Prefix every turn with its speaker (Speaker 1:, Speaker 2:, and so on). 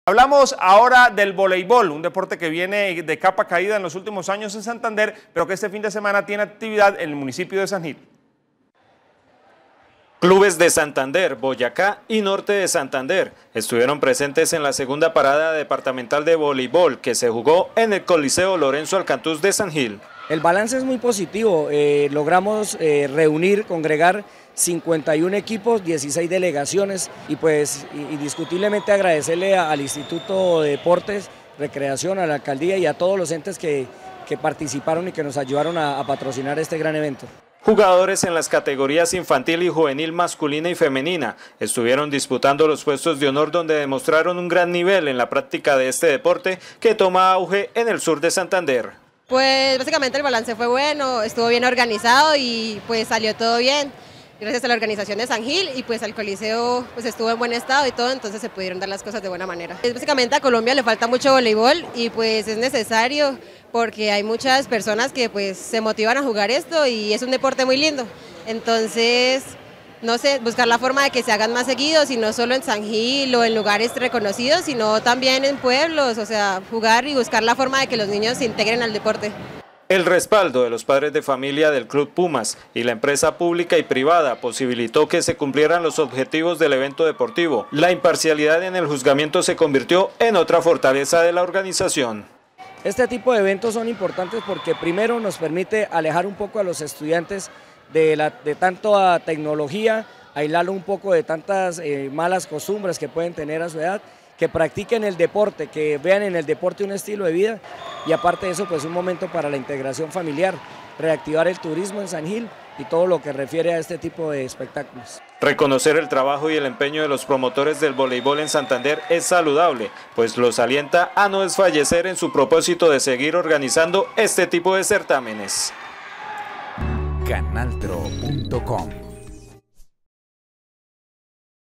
Speaker 1: Hablamos ahora del voleibol, un deporte que viene de capa caída en los últimos años en Santander, pero que este fin de semana tiene actividad en el municipio de San Gil.
Speaker 2: Clubes de Santander, Boyacá y Norte de Santander estuvieron presentes en la segunda parada departamental de voleibol que se jugó en el Coliseo Lorenzo Alcantús de San Gil.
Speaker 3: El balance es muy positivo, logramos reunir, congregar 51 equipos, 16 delegaciones y pues indiscutiblemente agradecerle al Instituto de Deportes, Recreación, a la Alcaldía y a todos los entes que participaron y que nos ayudaron a patrocinar este gran evento.
Speaker 2: Jugadores en las categorías infantil y juvenil masculina y femenina estuvieron disputando los puestos de honor donde demostraron un gran nivel en la práctica de este deporte que toma auge en el sur de Santander.
Speaker 4: Pues básicamente el balance fue bueno, estuvo bien organizado y pues salió todo bien. Gracias a la organización de San Gil y pues al Coliseo pues estuvo en buen estado y todo, entonces se pudieron dar las cosas de buena manera. Básicamente a Colombia le falta mucho voleibol y pues es necesario porque hay muchas personas que pues se motivan a jugar esto y es un deporte muy lindo. Entonces, no sé, buscar la forma de que se hagan más seguidos y no solo en San Gil o en lugares reconocidos, sino también en pueblos, o sea, jugar y buscar la forma de que los niños se integren al deporte.
Speaker 2: El respaldo de los padres de familia del Club Pumas y la empresa pública y privada posibilitó que se cumplieran los objetivos del evento deportivo. La imparcialidad en el juzgamiento se convirtió en otra fortaleza de la organización.
Speaker 3: Este tipo de eventos son importantes porque primero nos permite alejar un poco a los estudiantes de tanta tecnología, aislarlo un poco de tantas malas costumbres que pueden tener a su edad, que practiquen el deporte, que vean en el deporte un estilo de vida y aparte de eso pues un momento para la integración familiar, reactivar el turismo en San Gil y todo lo que refiere a este tipo de espectáculos.
Speaker 2: Reconocer el trabajo y el empeño de los promotores del voleibol en Santander es saludable, pues los alienta a no desfallecer en su propósito de seguir organizando este tipo de certámenes.
Speaker 5: Canaltro.com